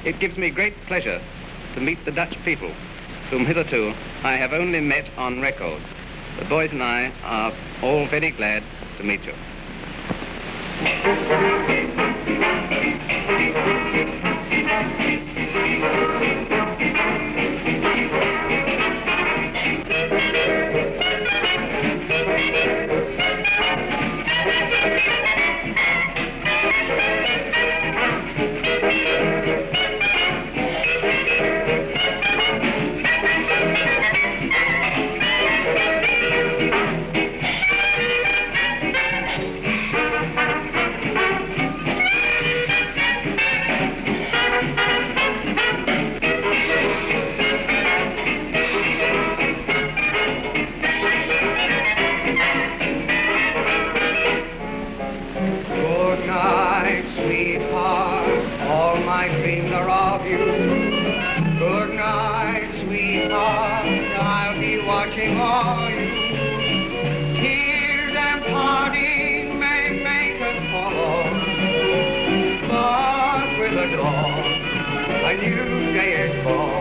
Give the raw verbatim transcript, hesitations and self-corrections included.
It gives me great pleasure to meet the Dutch people, whom hitherto I have only met on record. The boys and I are all very glad to meet you. Goodnight, sweetheart, all my dreams are of you. Goodnight, sweetheart, I'll be watching all you. Tears and parting may make us fall, but with the dawn, a new day is born.